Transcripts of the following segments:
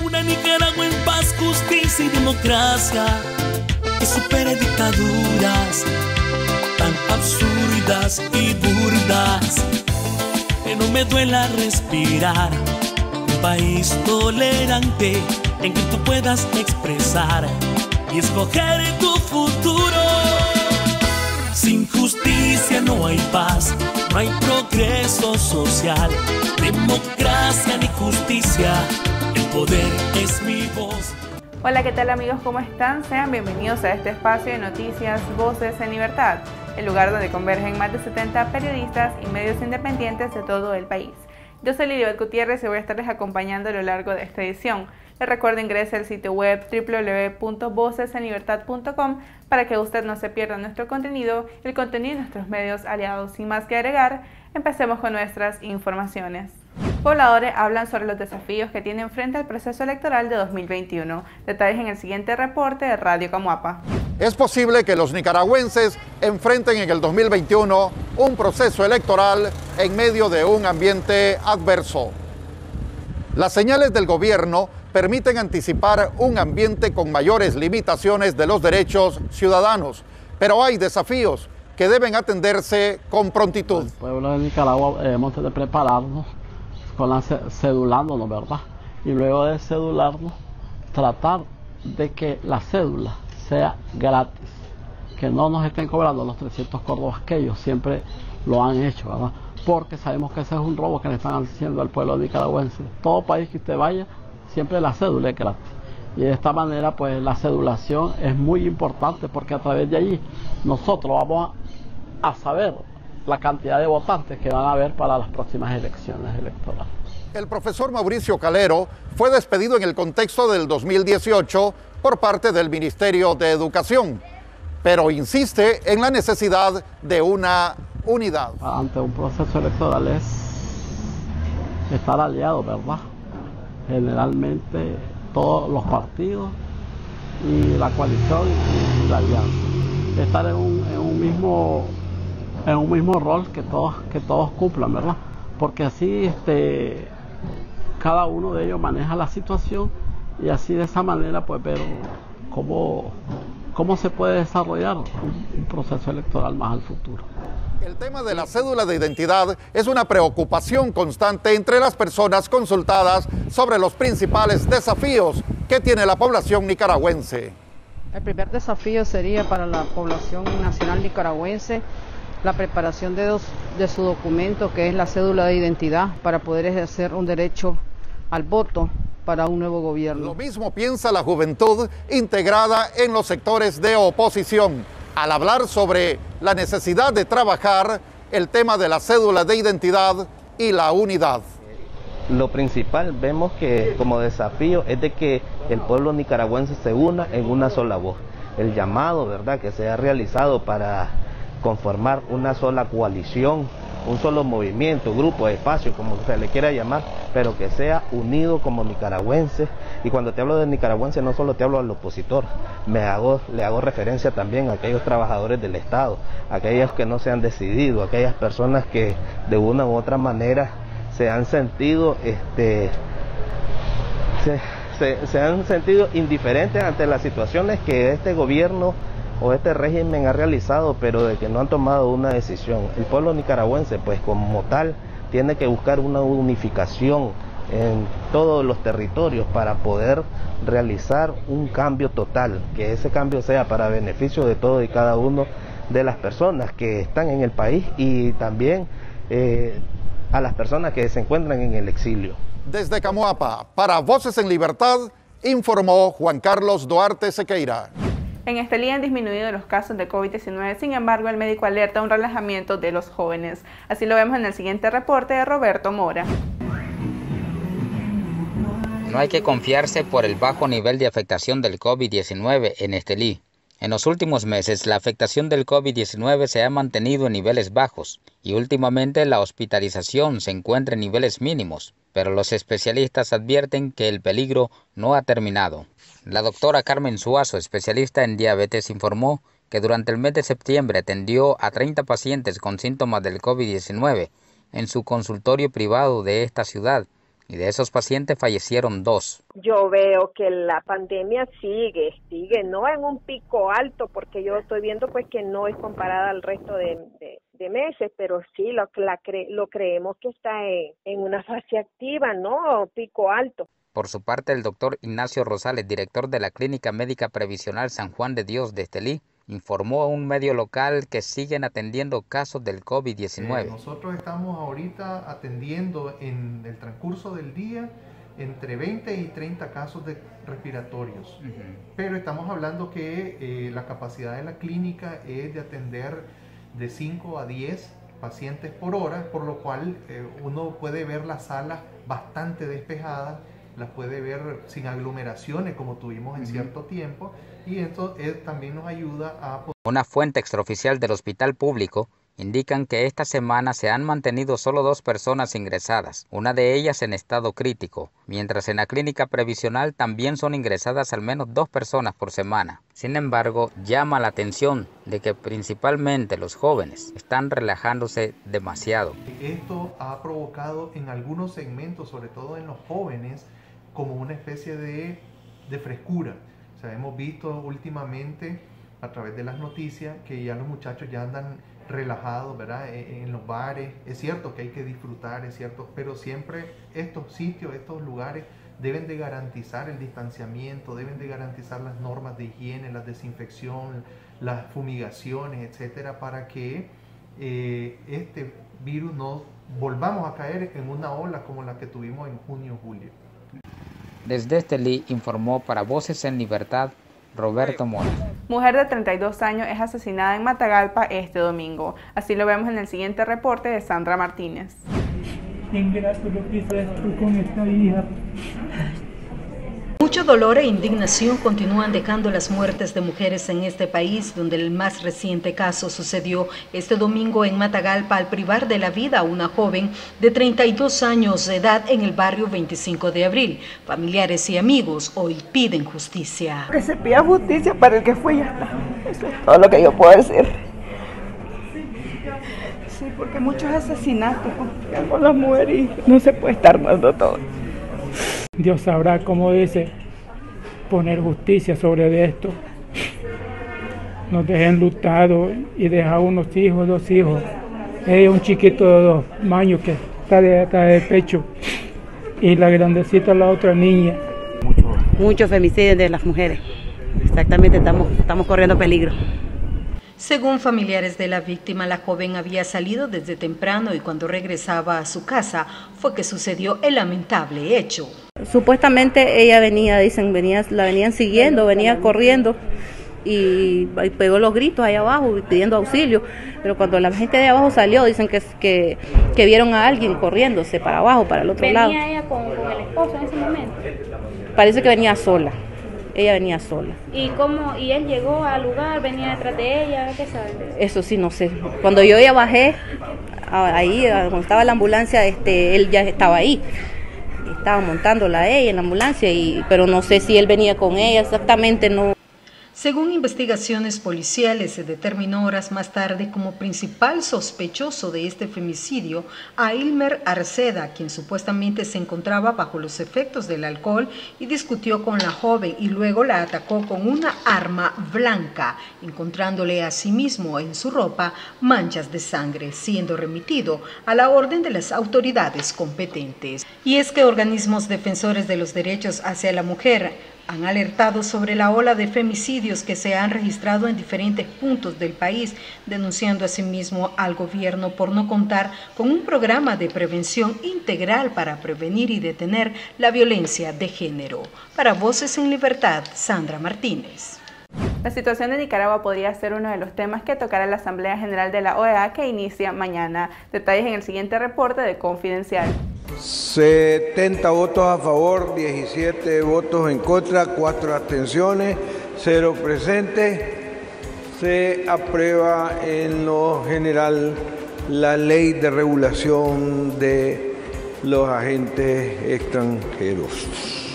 Una Nicaragua en paz, justicia y democracia, que supere dictaduras tan absurdas y burdas, que no me duela respirar. Un país tolerante en que tú puedas expresar y escoger tu futuro. Sin justicia no hay paz, no hay progreso social, democracia ni justicia, el poder es mi voz. Hola, ¿qué tal amigos? ¿Cómo están? Sean bienvenidos a este espacio de noticias Voces en Libertad, el lugar donde convergen más de 70 periodistas y medios independientes de todo el país. Yo soy Lilibet Gutiérrez y voy a estarles acompañando a lo largo de esta edición. Les recuerdo ingrese al sitio web www.vocesenlibertad.com para que usted no se pierda nuestro contenido y el contenido de nuestros medios aliados. Sin más que agregar, empecemos con nuestras informaciones. Pobladores hablan sobre los desafíos que tienen frente al proceso electoral de 2021. Detalles en el siguiente reporte de Radio Camuapa. Es posible que los nicaragüenses enfrenten en el 2021 un proceso electoral en medio de un ambiente adverso. Las señales del gobierno permiten anticipar un ambiente con mayores limitaciones de los derechos ciudadanos, pero hay desafíos que deben atenderse con prontitud. El pueblo de Nicaragua debemos de prepararnos cedulándonos, ¿verdad? Y luego de cedularnos, tratar de que la cédula sea gratis, que no nos estén cobrando los 300 córdobas que ellos siempre lo han hecho, ¿verdad? Porque sabemos que ese es un robo que le están haciendo al pueblo nicaragüense. Todo país que usted vaya, siempre la cédula es gratis. Y de esta manera, pues la cedulación es muy importante porque a través de allí nosotros vamos a saber la cantidad de votantes que van a haber para las próximas elecciones electorales. El profesor Mauricio Calero fue despedido en el contexto del 2018 por parte del Ministerio de Educación, pero insiste en la necesidad de una unidad. Ante un proceso electoral es estar aliado, ¿verdad? Generalmente todos los partidos y la coalición y la alianza. Estar en un mismo rol que todos cumplan, ¿verdad? Porque así cada uno de ellos maneja la situación y así de esa manera pues ver cómo se puede desarrollar un proceso electoral más al futuro. El tema de la cédula de identidad es una preocupación constante entre las personas consultadas sobre los principales desafíos que tiene la población nicaragüense. El primer desafío sería para la población nacional nicaragüense la preparación de su documento, que es la cédula de identidad, para poder ejercer un derecho al voto para un nuevo gobierno. Lo mismo piensa la juventud integrada en los sectores de oposición, al hablar sobre la necesidad de trabajar el tema de la cédula de identidad y la unidad. Lo principal vemos que como desafío es de que el pueblo nicaragüense se una en una sola voz. El llamado, ¿verdad?, que se ha realizado para conformar una sola coalición, un solo movimiento, grupo, espacio, como se le quiera llamar, pero que sea unido como nicaragüense. Y cuando te hablo de nicaragüense no solo te hablo al opositor, le hago referencia también a aquellos trabajadores del Estado, aquellos que no se han decidido, aquellas personas que de una u otra manera se han sentido se han sentido indiferentes ante las situaciones que este gobierno o este régimen ha realizado, pero de que no han tomado una decisión. El pueblo nicaragüense, pues como tal, tiene que buscar una unificación en todos los territorios para poder realizar un cambio total, que ese cambio sea para beneficio de todo y cada uno de las personas que están en el país y también a las personas que se encuentran en el exilio. Desde Camuapa, para Voces en Libertad, informó Juan Carlos Duarte Sequeira. En Estelí han disminuido los casos de COVID-19, sin embargo, el médico alerta un relajamiento de los jóvenes. Así lo vemos en el siguiente reporte de Roberto Mora. No hay que confiarse por el bajo nivel de afectación del COVID-19 en Estelí. En los últimos meses, la afectación del COVID-19 se ha mantenido en niveles bajos y últimamente la hospitalización se encuentra en niveles mínimos, pero los especialistas advierten que el peligro no ha terminado. La doctora Carmen Suazo, especialista en diabetes, informó que durante el mes de septiembre atendió a 30 pacientes con síntomas del COVID-19 en su consultorio privado de esta ciudad, y de esos pacientes fallecieron 2. Yo veo que la pandemia sigue, no en un pico alto, porque yo estoy viendo pues que no es comparada al resto de meses, pero sí lo creemos que está en una fase activa, no pico alto. Por su parte, el doctor Ignacio Rosales, director de la Clínica Médica Previsional San Juan de Dios de Estelí, informó a un medio local que siguen atendiendo casos del COVID-19. Nosotros estamos ahorita atendiendo en el transcurso del día entre 20 y 30 casos respiratorios, pero estamos hablando que la capacidad de la clínica es de atender de 5 a 10 pacientes por hora, por lo cual uno puede ver las salas bastante despejadas, las puede ver sin aglomeraciones como tuvimos en cierto tiempo, y esto también nos ayuda a... Una fuente extraoficial del hospital público indican que esta semana se han mantenido solo 2 personas ingresadas, una de ellas en estado crítico, mientras en la clínica previsional también son ingresadas al menos 2 personas por semana. Sin embargo, llama la atención de que principalmente los jóvenes están relajándose demasiado. Esto ha provocado en algunos segmentos, sobre todo en los jóvenes, como una especie de frescura. O sea, hemos visto últimamente a través de las noticias que ya los muchachos ya andan relajados, ¿verdad? En los bares. Es cierto que hay que disfrutar, es cierto, pero siempre estos sitios, estos lugares deben de garantizar el distanciamiento, deben de garantizar las normas de higiene, la desinfección, las fumigaciones, etcétera, para que este virus no volvamos a caer en una ola como la que tuvimos en junio-julio. Desde Estelí informó para Voces en Libertad, Roberto Mora. Mujer de 32 años es asesinada en Matagalpa este domingo. Así lo vemos en el siguiente reporte de Sandra Martínez. Ingrato lo que hizo con esta hija. Mucho dolor e indignación continúan dejando las muertes de mujeres en este país, donde el más reciente caso sucedió este domingo en Matagalpa al privar de la vida a una joven de 32 años de edad en el barrio 25 de abril. Familiares y amigos hoy piden justicia. Que se pida justicia para el que fue y ya está. Eso es todo lo que yo puedo decir. Sí, porque muchos asesinatos con las mujeres y no se puede estar dando todo. Dios sabrá, como dice, poner justicia sobre esto. Nos deja enlutados y deja unos hijos, 2 hijos. Ella un chiquito de 2 años que está de pecho y la grandecita la otra niña. Muchos femicidios de las mujeres. Exactamente, estamos corriendo peligro. Según familiares de la víctima, la joven había salido desde temprano y cuando regresaba a su casa fue que sucedió el lamentable hecho. Supuestamente ella venía, la venían siguiendo, venía corriendo y pegó los gritos ahí abajo pidiendo auxilio, pero cuando la gente de abajo salió dicen que vieron a alguien corriéndose para abajo, para el otro lado. ¿Venía ella con el esposo en ese momento? Parece que venía sola. Ella venía sola. ¿Y él llegó al lugar, venía detrás de ella? ¿Qué sabe? Eso sí, no sé. Cuando yo ya bajé, ahí, cuando estaba la ambulancia, él ya estaba ahí. Estaba montándola a ella en la ambulancia, pero no sé si él venía con ella, exactamente no. Según investigaciones policiales, se determinó horas más tarde como principal sospechoso de este femicidio a Ilmer Arceda, quien supuestamente se encontraba bajo los efectos del alcohol y discutió con la joven y luego la atacó con una arma blanca, encontrándole asimismo en su ropa manchas de sangre, siendo remitido a la orden de las autoridades competentes. Y es que organismos defensores de los derechos hacia la mujer han alertado sobre la ola de femicidios que se han registrado en diferentes puntos del país, denunciando asimismo al gobierno por no contar con un programa de prevención integral para prevenir y detener la violencia de género. Para Voces en Libertad, Sandra Martínez. La situación de Nicaragua podría ser uno de los temas que tocará la Asamblea General de la OEA que inicia mañana. Detalles en el siguiente reporte de Confidencial. 70 votos a favor, 17 votos en contra, 4 abstenciones, 0 presentes. Se aprueba en lo general la ley de regulación de los agentes extranjeros.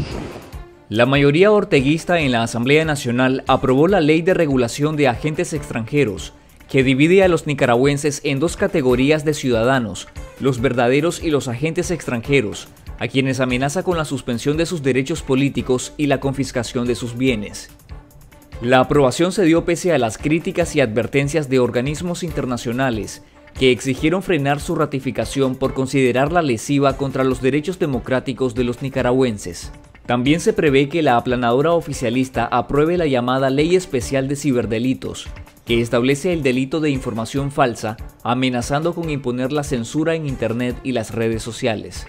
La mayoría orteguista en la Asamblea Nacional aprobó la Ley de Regulación de Agentes Extranjeros, que divide a los nicaragüenses en 2 categorías de ciudadanos, los verdaderos y los agentes extranjeros, a quienes amenaza con la suspensión de sus derechos políticos y la confiscación de sus bienes. La aprobación se dio pese a las críticas y advertencias de organismos internacionales que exigieron frenar su ratificación por considerarla lesiva contra los derechos democráticos de los nicaragüenses. También se prevé que la aplanadora oficialista apruebe la llamada Ley Especial de Ciberdelitos, que establece el delito de información falsa, amenazando con imponer la censura en Internet y las redes sociales.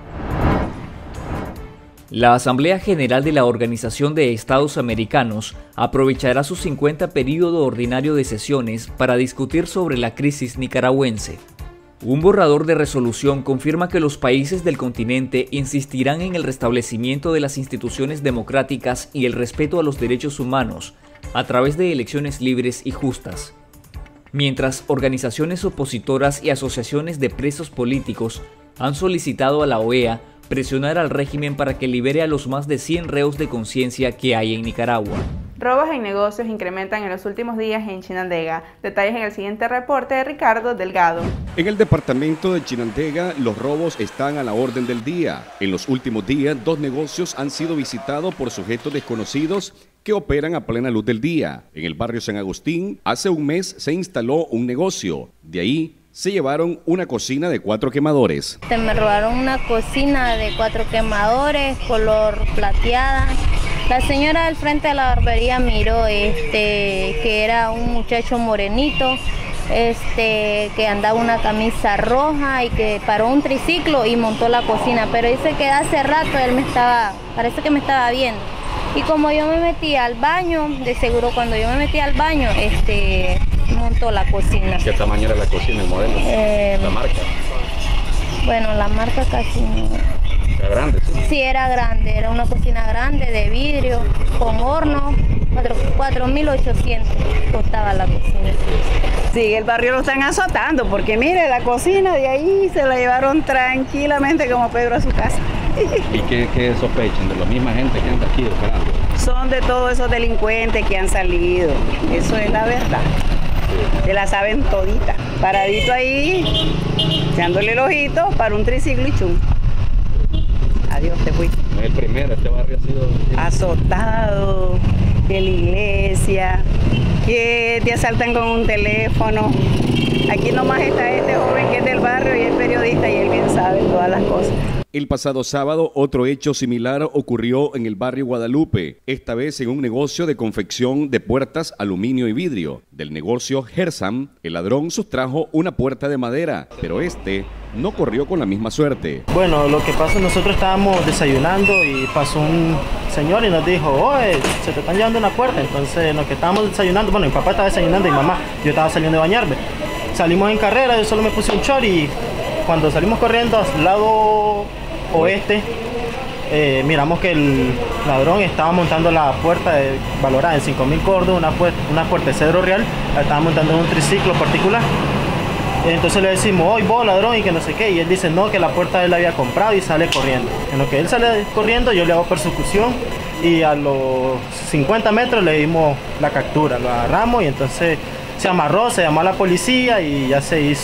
La Asamblea General de la Organización de Estados Americanos aprovechará su 50 período ordinario de sesiones para discutir sobre la crisis nicaragüense. Un borrador de resolución confirma que los países del continente insistirán en el restablecimiento de las instituciones democráticas y el respeto a los derechos humanos a través de elecciones libres y justas. Mientras organizaciones opositoras y asociaciones de presos políticos han solicitado a la OEA presionar al régimen para que libere a los más de 100 reos de conciencia que hay en Nicaragua. Robos en negocios incrementan en los últimos días en Chinandega. Detalles en el siguiente reporte de Ricardo Delgado. En el departamento de Chinandega, los robos están a la orden del día. En los últimos días, 2 negocios han sido visitados por sujetos desconocidos que operan a plena luz del día. En el barrio San Agustín, hace un mes se instaló un negocio. De ahí se llevaron una cocina de 4 quemadores. Me robaron una cocina de 4 quemadores, color plateada. La señora del frente de la barbería miró que era un muchacho morenito, que andaba una camisa roja y que paró un triciclo y montó la cocina, pero dice que hace rato él parece que me estaba viendo. Y como yo me metí al baño, de seguro cuando yo me metí al baño, montó la cocina. ¿Qué tamaño era la cocina, el modelo? ¿La marca? Bueno, la marca casi no. ¿Era grande? Sí, era grande, era una cocina grande de vidrio, con horno, 4.800 costaba la cocina. Sí, el barrio lo están azotando, porque mire, la cocina de ahí se la llevaron tranquilamente como Pedro a su casa. ¿Y qué sospechan? ¿De la misma gente que anda aquí operando? Son de todos esos delincuentes que han salido, eso es la verdad. Se la saben todita. Paradito ahí, echándole el ojito para un triciclo y chum. Adiós, te fui. No es el primero, este barrio ha sido azotado, de la iglesia, que te asaltan con un teléfono. Aquí nomás está este joven que es del barrio y es periodista y él bien sabe todas las cosas. El pasado sábado, otro hecho similar ocurrió en el barrio Guadalupe, esta vez en un negocio de confección de puertas, aluminio y vidrio. Del negocio Gersam, el ladrón sustrajo una puerta de madera, pero no corrió con la misma suerte. Bueno, lo que pasa, nosotros estábamos desayunando y pasó un señor y nos dijo, oye, se te están llevando una puerta. Entonces, lo que estábamos desayunando, bueno, mi papá estaba desayunando y mamá, yo estaba saliendo de bañarme. Salimos en carrera, yo solo me puse un short y cuando salimos corriendo al lado oeste, miramos que el ladrón estaba montando la puerta valorada en 5.000 cordos, una puerta de cedro real, la estaba montando en un triciclo particular. Entonces le decimos, hoy vos ladrón y que no sé qué, y él dice no, que la puerta él la había comprado y sale corriendo. En lo que él sale corriendo yo le hago persecución y a los 50 metros le dimos la captura, lo agarramos y entonces se amarró, se llamó a la policía y ya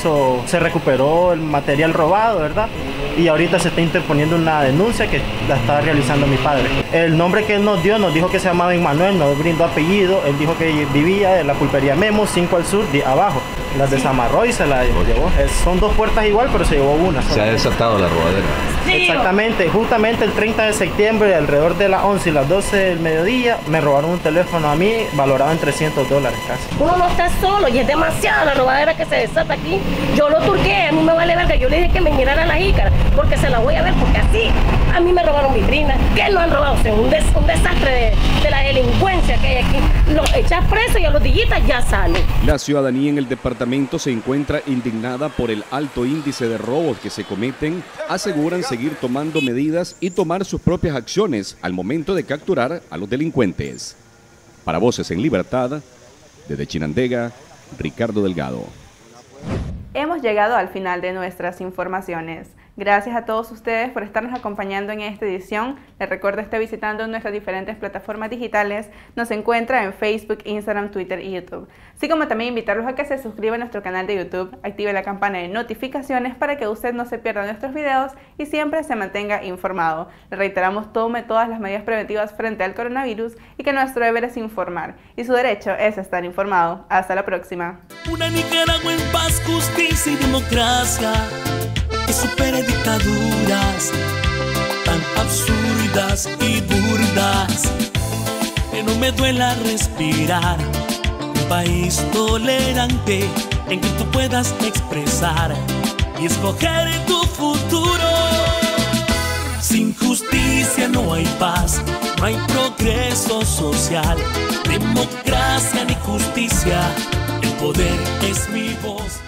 se recuperó el material robado, ¿verdad? Y ahorita se está interponiendo una denuncia que la está realizando mi padre. El nombre que él nos dio, nos dijo que se llamaba Emmanuel, nos brindó apellido, él dijo que vivía en la pulpería Memo, 5 al sur, de abajo. Las desamarró y se la llevó. Son 2 puertas igual, pero se llevó una. Se ha desatado la robadera. Exactamente, justamente el 30 de septiembre, alrededor de las 11 y las 12 del mediodía, me robaron un teléfono a mí valorado en $300 casi. Uno no está solo y es demasiada la robadera que se desata aquí. Yo lo turqué, a mí me vale verga, yo le dije que me mirara la jícara, porque se la voy a ver, porque así a mí me robaron vitrinas. ¿Qué no han robado? O sea, un desastre de la delincuencia que hay aquí. Lo echas preso y a los dillitas ya salen. La ciudadanía en el departamento se encuentra indignada por el alto índice de robos que se cometen. Aseguran seguir tomando medidas y tomar sus propias acciones al momento de capturar a los delincuentes. Para Voces en Libertad, desde Chinandega, Ricardo Delgado. Hemos llegado al final de nuestras informaciones. Gracias a todos ustedes por estarnos acompañando en esta edición. Les recuerdo estar visitando nuestras diferentes plataformas digitales. Nos encuentra en Facebook, Instagram, Twitter y YouTube. Así como también invitarlos a que se suscriban a nuestro canal de YouTube, active la campana de notificaciones para que usted no se pierda nuestros videos y siempre se mantenga informado. Le reiteramos, tome todas las medidas preventivas frente al coronavirus y que nuestro deber es informar y su derecho es estar informado. Hasta la próxima. Una Nicaragua en paz, justicia y democracia, que supere dictaduras tan absurdas y burdas, que no me duela respirar. Un país tolerante en que tú puedas expresar y escoger tu futuro. Sin justicia no hay paz, no hay progreso social, democracia ni justicia. El poder es mi voz.